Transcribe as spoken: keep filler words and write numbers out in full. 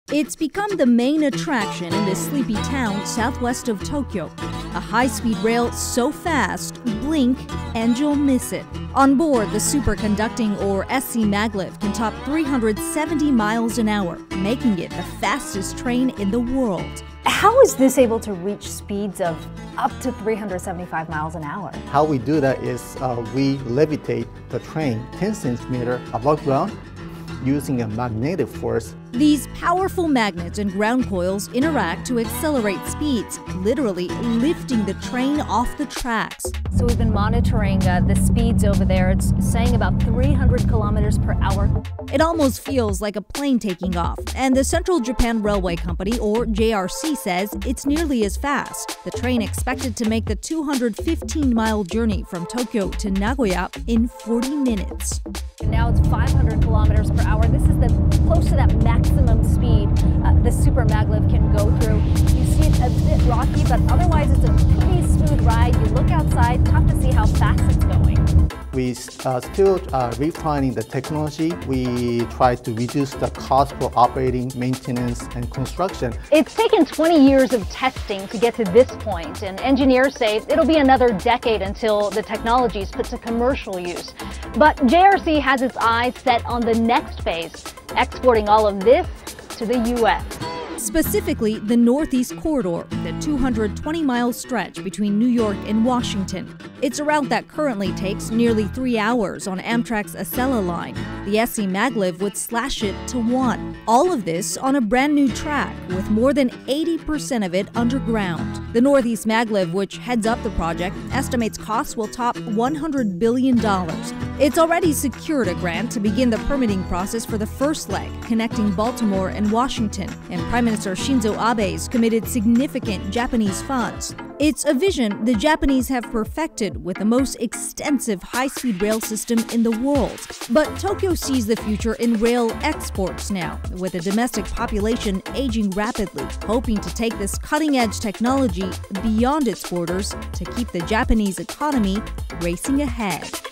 It's become the main attraction in this sleepy town southwest of Tokyo. A high-speed rail so fast, blink and you'll miss it. On board, the Superconducting or SCMaglev can top three hundred seventy miles an hour, making it the fastest train in the world. How is this able to reach speeds of up to three hundred seventy-five miles an hour? How we do that is uh, we levitate the train ten centimeters above ground using a magnetic force. These powerful magnets and ground coils interact to accelerate speeds, literally lifting the train off the tracks. So we've been monitoring uh, the speeds over there. It's saying about three hundred kilometers per hour. It almost feels like a plane taking off, and the Central Japan Railway Company, or J R C, says it's nearly as fast. The train expected to make the two hundred fifteen mile journey from Tokyo to Nagoya in forty minutes. And now it's five hundred kilometers per hour. This is the close to that maximum speed uh, the SCMaglev can go through. You see it a bit rocky, but otherwise it's a pretty smooth ride. You look outside, tough to see how fast it's going. We uh, still uh, refining the technology. We try to reduce the cost for operating, maintenance, and construction. It's taken twenty years of testing to get to this point, and engineers say it'll be another decade until the technology is put to commercial use. But J R C has its eyes set on the next phase, exporting all of this to the U S Specifically, the Northeast Corridor, the two hundred twenty mile stretch between New York and Washington. It's a route that currently takes nearly three hours on Amtrak's Acela line. The SCMaglev would slash it to one. All of this on a brand new track, with more than eighty percent of it underground. The Northeast Maglev, which heads up the project, estimates costs will top one hundred billion dollars. It's already secured a grant to begin the permitting process for the first leg, connecting Baltimore and Washington, and Prime Minister Shinzo Abe's committed significant Japanese funds. It's a vision the Japanese have perfected with the most extensive high-speed rail system in the world. But Tokyo sees the future in rail exports now, with the domestic population aging rapidly, hoping to take this cutting-edge technology beyond its borders to keep the Japanese economy racing ahead.